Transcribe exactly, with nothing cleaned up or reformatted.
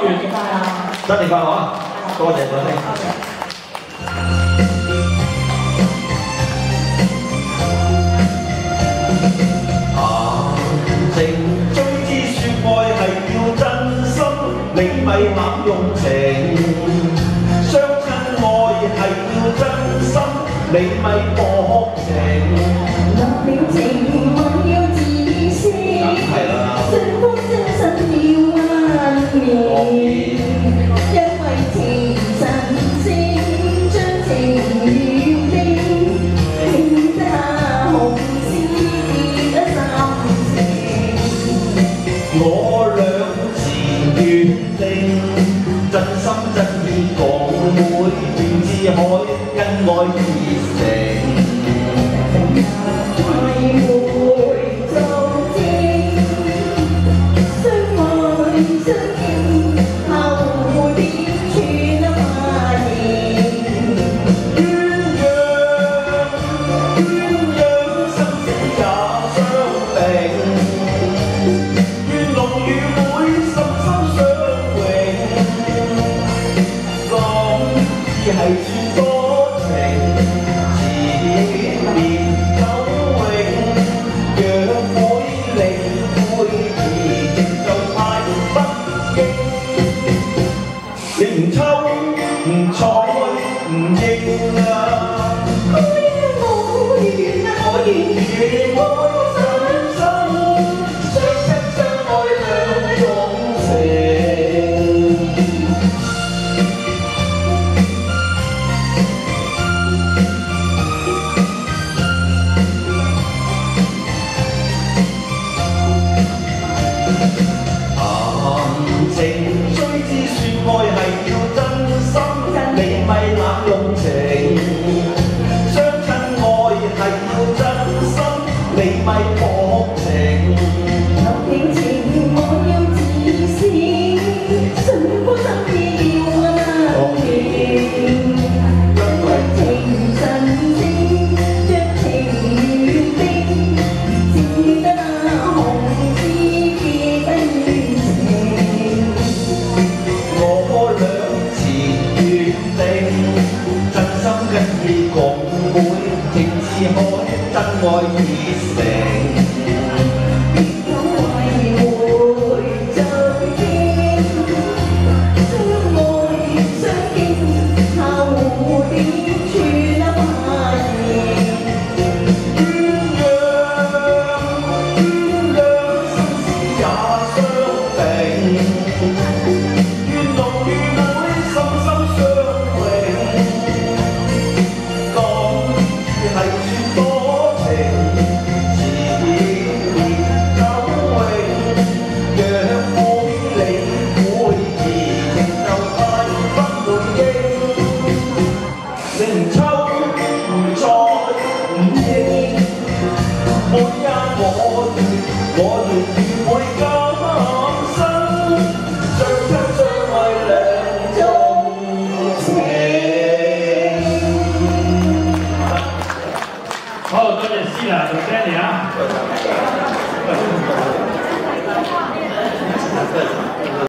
新年快樂！ 新年快樂啊！多謝多謝。靜追之説愛係要真心，你咪濫用情。相親愛係要真心，你咪薄情。 落了情愛要自私，信封真實要溫面，因為情神聖將情願定，聽得紅絲結得心情。 我兩字決定，真心真意講每段至海，恩愛熱誠。係算多情，纏綿久永。若會令會而情就太不羈。你唔抽唔睬唔應啊！ 我願我願我願相親相愛兩種情。愛係要真心，你咪濫用情。相親愛係要真心，你咪薄情。 落了情我要自私，信封心意要溫暖，因為情神聖將情願定，只得紅絲結得願情。 跟意共會，情至海，真愛熱誠。 別講為會就應，相愛相敬，後點處得發現？ 鴛鴦鴛鴦，心思也相定，願濃與會，心心相永。係算多情，纏綿久永。若會理會而情就太不滿應。你唔抽唔睬唔應，每一我願我願與會今生，相親相愛兩種情。 好，多謝師奶同 Danny 啊！